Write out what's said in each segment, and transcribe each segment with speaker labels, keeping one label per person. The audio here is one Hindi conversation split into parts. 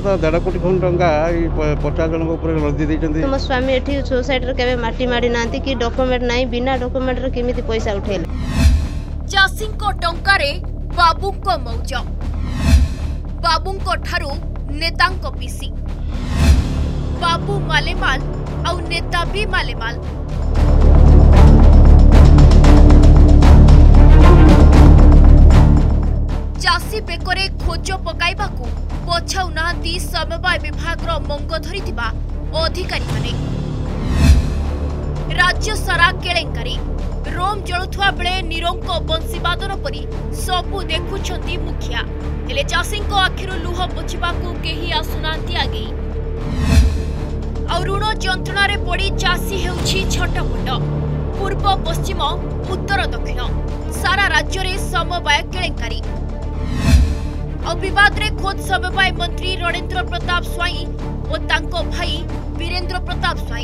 Speaker 1: तो 1.5 कोटी खंड टंका 50 जन लदी देइछन्ती।
Speaker 2: मो स्वामी एठी सोसाइटी रे केबे माटी माडी नांती कि डॉक्यूमेंट नाही, बिना डॉक्यूमेंट रे केमिति पैसा उठेले।
Speaker 3: चाषी को टंका रे बाबू को मौज, बाबू को ठारू नेता को पीसी, बाबू मालेमाल और नेता भी मालेमाल। चाषी बेकरे खोज पकाइबाकू पछाउ नांती समवाय विभाग मंग धरिथिबा अधिकारी माने। राज्य सारा केलेंकारी रोम जलुथुआ बेले निरंक बंशीवादन परी सबू देखुछंती मुखिया, हेले चाषी आखिर लुह पोछिबाकू केही आसुनांती आगे। ऋण जंत्रणा पड़ी चाषी हेउछि छटपट, पूर्व पश्चिम उत्तर दक्षिण सारा राज्य रे समवाय केलेंकारी। विवाद रे खोद समवाय मंत्री रणेंद्र प्रताप स्वाई और तांको भाई वीरेंद्र प्रताप स्वाई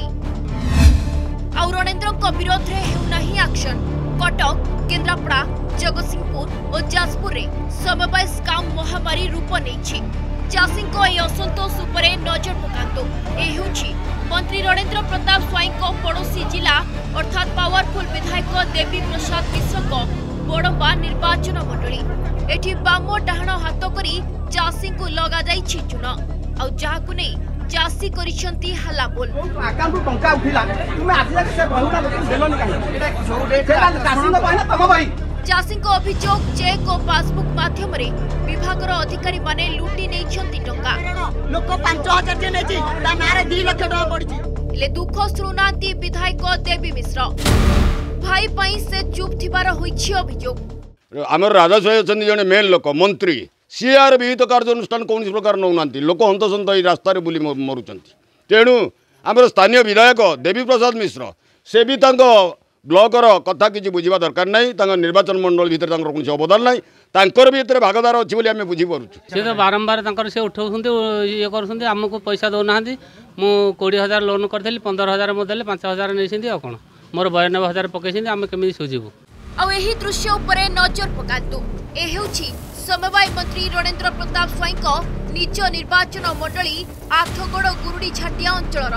Speaker 3: और रणेंद्र विरोध रे हेउनाही एक्शन। कटक, केन्द्रापड़ा, जगतसिंहपुर और जाजपुर रे समवाय स्काम महामारी रूप नेछि। चाषी ए असंतोष उपरे नजर पकांतु। ए हेउछि मंत्री रणेंद्र प्रताप स्वाई को पड़ोसी जिला अर्थात पावरफुल विधायक देवी प्रसाद मिश्र बड़म्बा निर्वाचन मंडली। एठी बाम डाहण हाथ करी चाषी को लगा जाइछि चून आ जाहाकु नै चाषी करिसंती हल्ला बोल।
Speaker 4: अकाउंट टंका उठिला तुमे आजिला से बहुना देलोनी काहे एटा चाषी न पाइना तम भाई।
Speaker 3: चाषी को अभियोग चेक और पासबुक माध्यम रे विभाग रो अधिकारी माने लूटी नेइछंती टंका।
Speaker 4: लोक 5000 जे नेछि ता मारे 2 लाख टका पड़छि।
Speaker 3: ले दुख सुनांती विधायक देवी मिश्र भाई पई से चुप थिबार होइछि अभियोग।
Speaker 5: आम राजस्व अच्छे जड़े मेन लोक मंत्री सी आर विहित कार्यानुष्ठान कौन प्रकार नौना लोक हंतसंत रास्तार बुली मरुंच। तेणु आम स्थानीय विधायक देवी प्रसाद मिश्र से भी ब्लॉकर कथा किसी बुझा दरकार ना, निर्वाचन मंडल भितर कौन अवदान ना, भी भागदार अच्छी आम बुझीपार।
Speaker 6: सी तो बारंबार से उठाऊँ ये करमको पैसा दौना। मु 20,000 लोन करी 15,000 मुझे 5,000 नहीं कौन मोर 92,000 पकई आम केमी सुझीबू।
Speaker 3: एही दृश्य उपरे नजर पकांतु। ए हेउछि समवाय मंत्री रणेंद्र प्रताप स्वाई को निज निर्वाचन मंडली आठगड़ गुरुडी झाटिया अंचलर।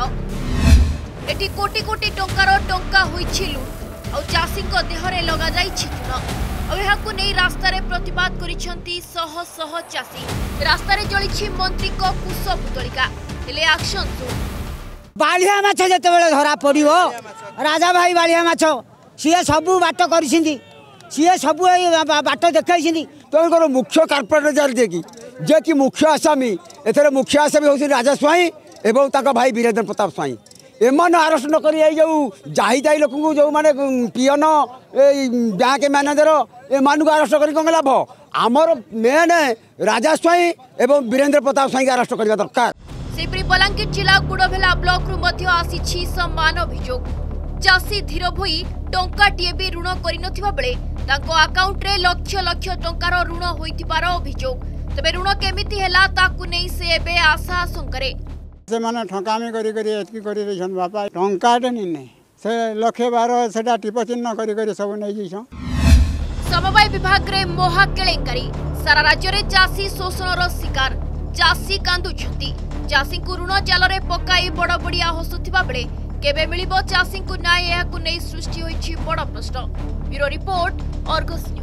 Speaker 3: एटी कोटी कोटी टंकार टंका होइछि लूट और चाषी देहरे लगा जाइछि चून। एहाकु नै रास्ता रे प्रतिवाद करिसंती शह शह चाषी। रास्ता रे जलिछि मंत्री को कुश पुतलिका, हेले एक्शन सुन।
Speaker 7: बालिया माछ जते बेले धरा पड़िबो राजा भाई बालिया माछ सीए सबू बाट कर सीए सब बाट देखी तेणुकर मुख्य कार्पोरेटर देखी जे कि मुख्य आसामी एथर मुख्य आसामी हूँ राजा स्वाई एवं तक भाई वीरेंद्र प्रताप स्वाई। एमान अरेस्ट नक जो जाही लोक जो मैंने पियन बैंक मैनेजर एमान अरेस्ट कर कौन लाभ। आमर मेन राजा स्वाई एवं वीरेंद्र प्रताप स्वाई अरेस्ट करने दरकार।
Speaker 3: सेपरी बलांगीर जिला गुड़भेला ब्लॉक रु मध्य आसीछि सम्मान अभियोग। चाषी धीर भोई टंकाटीए भी ऋण करिनथिबा बेले ताको अकाउंट रे लक्ष लक्ष टंकार ऋण होइतिबार अभियोग। तबे ऋण केमिति हेला ताकु नै से एबे आशा आशंकारे
Speaker 8: से माने ठकामी करी करी एतकी करी रेछन बापा टंकाटे नै से लक्षे 12 सेटा टिप चिन्ह करी करी सब नै जिछो।
Speaker 3: समवाय विभाग रे मोहा केलेंकारी सारा राज्य रे चाषी शोषणर शिकार। चाषी कांदुछंती। चाषी को ऋण जाल रे पकाई बड़ बड़िया हसुथिबा बेले केबे मिलिबो चाषी को न्याय, यहाकु नै सृष्टि होइछि बड़ प्रश्न। Bureau report, Argus.